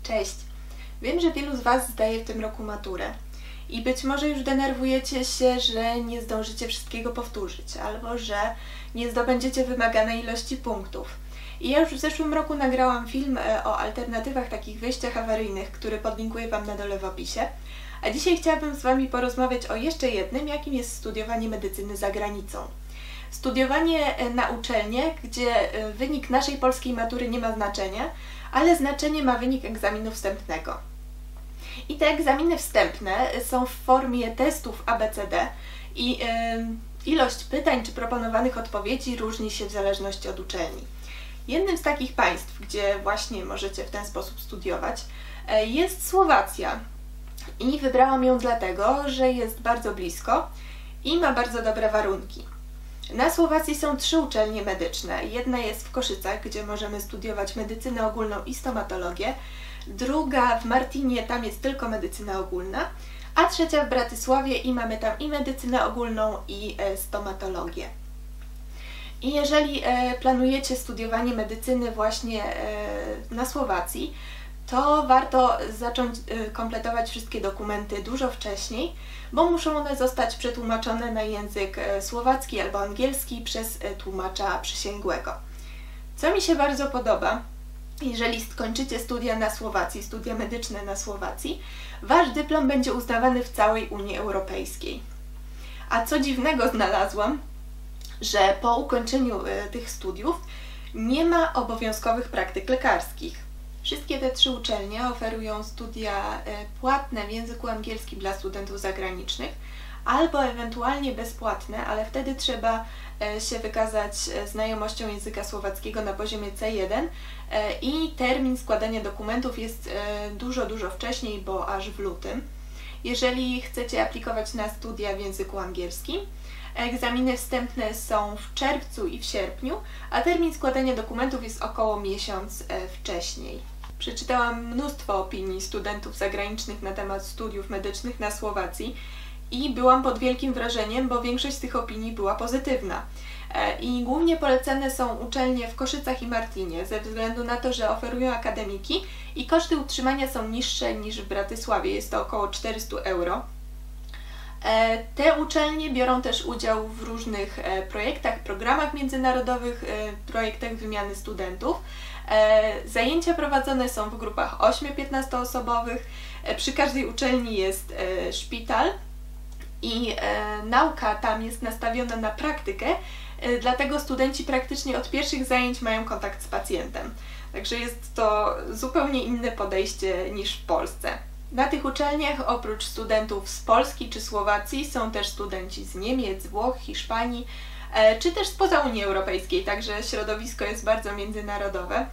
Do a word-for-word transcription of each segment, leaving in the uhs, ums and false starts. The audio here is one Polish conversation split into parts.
Cześć! Wiem, że wielu z Was zdaje w tym roku maturę i być może już denerwujecie się, że nie zdążycie wszystkiego powtórzyć albo że nie zdobędziecie wymaganej ilości punktów. I ja już w zeszłym roku nagrałam film o alternatywach, takich wyjściach awaryjnych, który podlinkuję Wam na dole w opisie. A dzisiaj chciałabym z Wami porozmawiać o jeszcze jednym, jakim jest studiowanie medycyny za granicą. Studiowanie na uczelnię, gdzie wynik naszej polskiej matury nie ma znaczenia, ale znaczenie ma wynik egzaminu wstępnego. I te egzaminy wstępne są w formie testów A B C D i yy, ilość pytań czy proponowanych odpowiedzi różni się w zależności od uczelni. Jednym z takich państw, gdzie właśnie możecie w ten sposób studiować, jest Słowacja. I wybrałam ją dlatego, że jest bardzo blisko i ma bardzo dobre warunki. Na Słowacji są trzy uczelnie medyczne. Jedna jest w Koszycach, gdzie możemy studiować medycynę ogólną i stomatologię. Druga w Martinie, tam jest tylko medycyna ogólna. A trzecia w Bratysławie i mamy tam i medycynę ogólną i e, stomatologię. I jeżeli e, planujecie studiowanie medycyny właśnie e, na Słowacji, to warto zacząć e, kompletować wszystkie dokumenty dużo wcześniej, bo muszą one zostać przetłumaczone na język słowacki albo angielski przez tłumacza przysięgłego. Co mi się bardzo podoba, jeżeli skończycie studia na Słowacji, studia medyczne na Słowacji, wasz dyplom będzie uznawany w całej Unii Europejskiej. A co dziwnego znalazłam, że po ukończeniu tych studiów nie ma obowiązkowych praktyk lekarskich. Wszystkie te trzy uczelnie oferują studia płatne w języku angielskim dla studentów zagranicznych albo ewentualnie bezpłatne, ale wtedy trzeba się wykazać znajomością języka słowackiego na poziomie C jeden i termin składania dokumentów jest dużo, dużo wcześniej, bo aż w lutym. Jeżeli chcecie aplikować na studia w języku angielskim, egzaminy wstępne są w czerwcu i w sierpniu, a termin składania dokumentów jest około miesiąc wcześniej. Przeczytałam mnóstwo opinii studentów zagranicznych na temat studiów medycznych na Słowacji i byłam pod wielkim wrażeniem, bo większość z tych opinii była pozytywna. I głównie polecane są uczelnie w Koszycach i Martinie, ze względu na to, że oferują akademiki i koszty utrzymania są niższe niż w Bratysławie, jest to około czterysta euro. Te uczelnie biorą też udział w różnych projektach, programach międzynarodowych, projektach wymiany studentów. Zajęcia prowadzone są w grupach ośmiu-piętnastoosobowych. Przy każdej uczelni jest szpital i nauka tam jest nastawiona na praktykę, dlatego studenci praktycznie od pierwszych zajęć mają kontakt z pacjentem. Także jest to zupełnie inne podejście niż w Polsce. Na tych uczelniach oprócz studentów z Polski czy Słowacji są też studenci z Niemiec, Włoch, Hiszpanii, czy też spoza Unii Europejskiej, także środowisko jest bardzo międzynarodowe.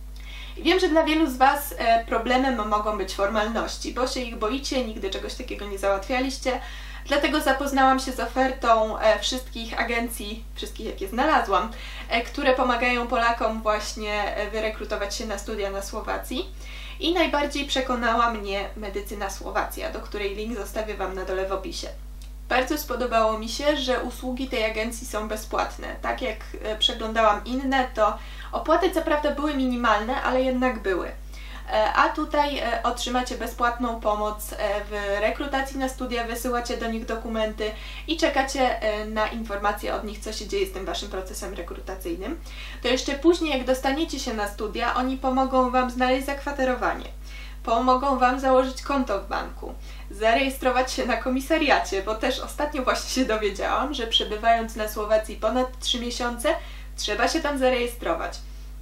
I wiem, że dla wielu z Was problemem mogą być formalności, bo się ich boicie, nigdy czegoś takiego nie załatwialiście, dlatego zapoznałam się z ofertą wszystkich agencji, wszystkich jakie znalazłam, które pomagają Polakom właśnie wyrekrutować się na studia na Słowacji. I najbardziej przekonała mnie Medycyna Słowacja, do której link zostawię Wam na dole w opisie. Bardzo spodobało mi się, że usługi tej agencji są bezpłatne. Tak jak przeglądałam inne, to opłaty co prawda były minimalne, ale jednak były. A tutaj otrzymacie bezpłatną pomoc w rekrutacji na studia, wysyłacie do nich dokumenty i czekacie na informacje od nich, co się dzieje z tym Waszym procesem rekrutacyjnym. To jeszcze później, jak dostaniecie się na studia, oni pomogą Wam znaleźć zakwaterowanie, pomogą Wam założyć konto w banku, zarejestrować się na komisariacie, bo też ostatnio właśnie się dowiedziałam, że przebywając na Słowacji ponad trzy miesiące, trzeba się tam zarejestrować.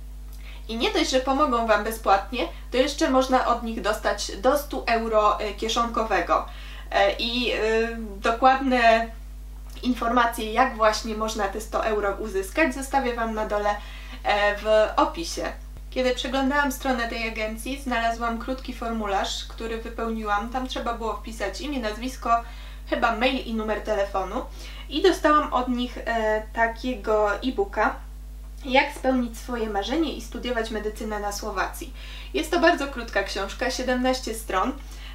I nie dość, że pomogą Wam bezpłatnie, to jeszcze można od nich dostać do stu euro kieszonkowego. I dokładne informacje, jak właśnie można te sto euro uzyskać, zostawię Wam na dole w opisie. Kiedy przeglądałam stronę tej agencji, znalazłam krótki formularz, który wypełniłam. Tam trzeba było wpisać imię, nazwisko, chyba mail i numer telefonu. I dostałam od nich takiego e-booka, jak spełnić swoje marzenie i studiować medycynę na Słowacji. Jest to bardzo krótka książka, siedemnaście stron,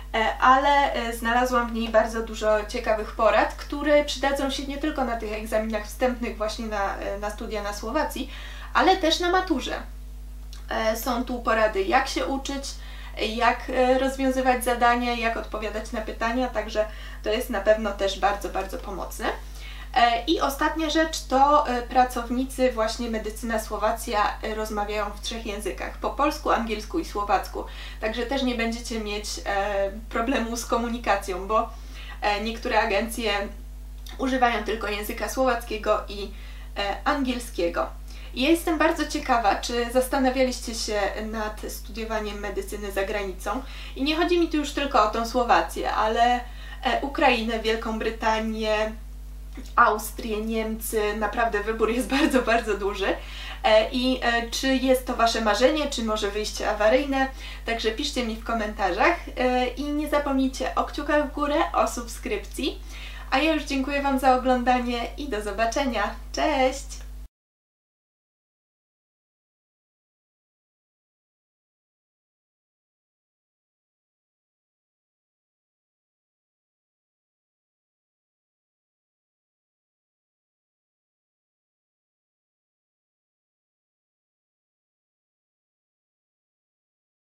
ale znalazłam w niej bardzo dużo ciekawych porad, które przydadzą się nie tylko na tych egzaminach wstępnych właśnie na, na studia na Słowacji, ale też na maturze. Są tu porady, jak się uczyć, jak rozwiązywać zadania, jak odpowiadać na pytania, także to jest na pewno też bardzo, bardzo pomocne. I ostatnia rzecz to pracownicy właśnie Medycyna Słowacja rozmawiają w trzech językach, po polsku, angielsku i słowacku, także też nie będziecie mieć problemu z komunikacją, bo niektóre agencje używają tylko języka słowackiego i angielskiego. I ja jestem bardzo ciekawa, czy zastanawialiście się nad studiowaniem medycyny za granicą. I nie chodzi mi tu już tylko o tą Słowację, ale Ukrainę, Wielką Brytanię, Austrię, Niemcy, naprawdę wybór jest bardzo, bardzo duży. I czy jest to Wasze marzenie, czy może wyjście awaryjne, także piszcie mi w komentarzach i nie zapomnijcie o kciukach w górę, o subskrypcji. A ja już dziękuję Wam za oglądanie i do zobaczenia. Cześć!